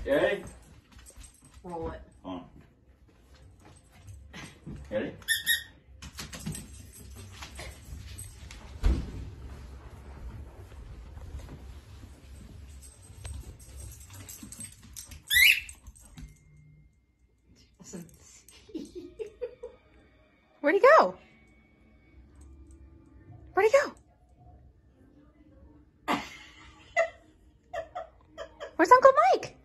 You ready? Roll it. On. Ready? Where'd he go? Where'd he go? Where's Uncle Mike?